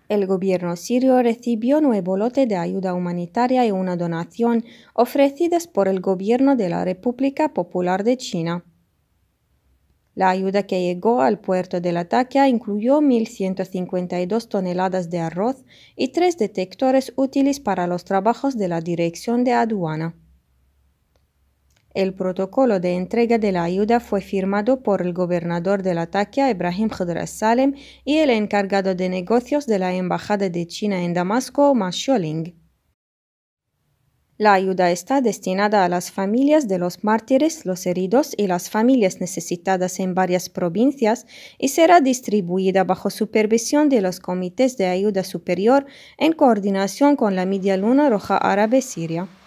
El gobierno sirio recibió nuevo lote de ayuda humanitaria y una donación ofrecidas por el gobierno de la República Popular de China. La ayuda que llegó al puerto de Latakia incluyó 1.152 toneladas de arroz y 3 detectores útiles para los trabajos de la Dirección de Aduana. El protocolo de entrega de la ayuda fue firmado por el gobernador de Latakia, Ibrahim Khadr Salem, y el encargado de negocios de la Embajada de China en Damasco, Ma Xiaoling. La ayuda está destinada a las familias de los mártires, los heridos y las familias necesitadas en varias provincias y será distribuida bajo supervisión de los comités de ayuda superior en coordinación con la Media Luna Roja Árabe Siria.